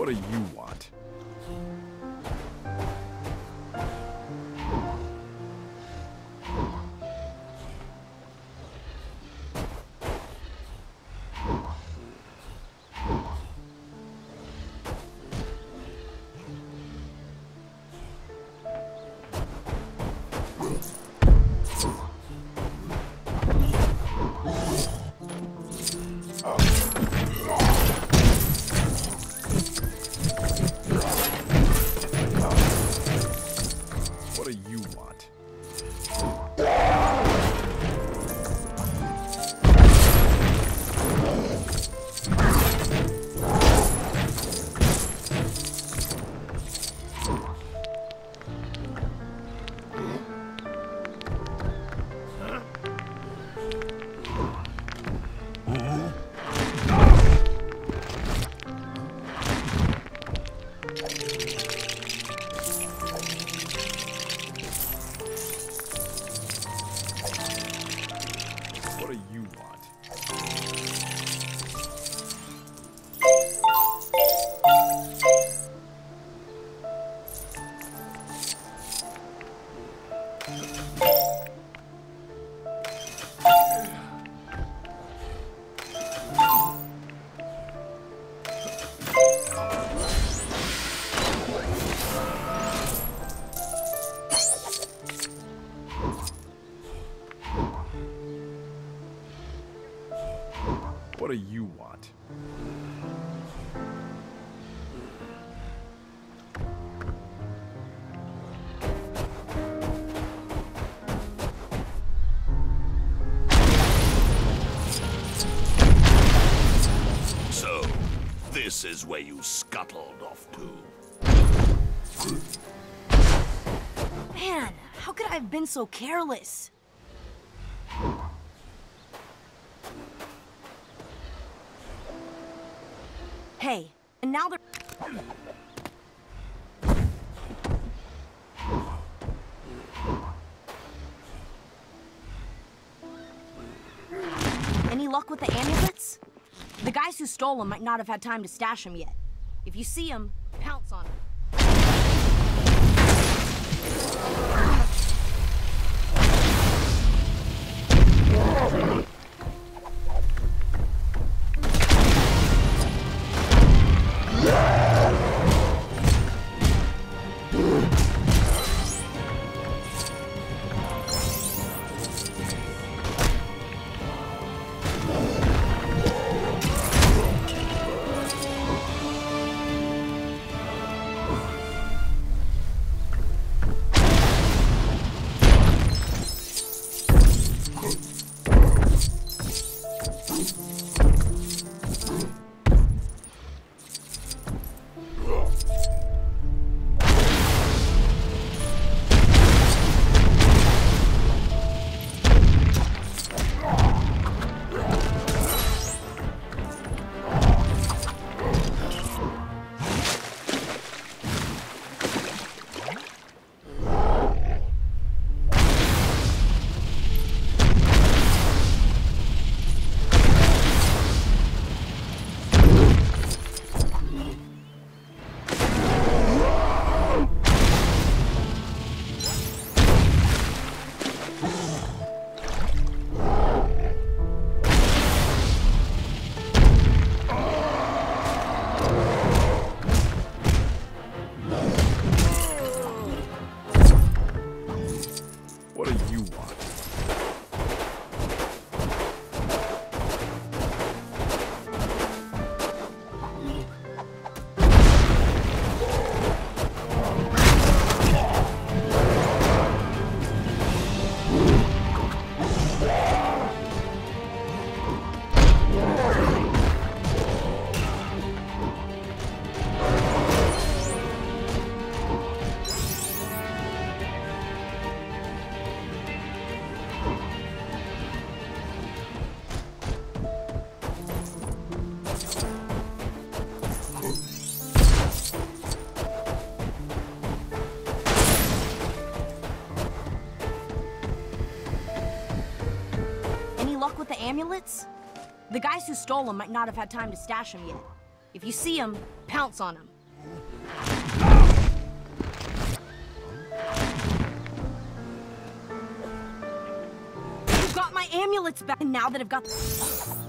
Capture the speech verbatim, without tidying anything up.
What do you want? What do you want? What do you want? What do you want? So, this is where you scuttled off to. Man, how could I have been so careless? Hey, and now they're... Any luck with the amulets? The guys who stole them might not have had time to stash them yet. If you see them, pounce on them. What do you want? Luck with the amulets? The guys who stole them might not have had time to stash them yet. If you see them, pounce on them. You got my amulets back, and now that I've got...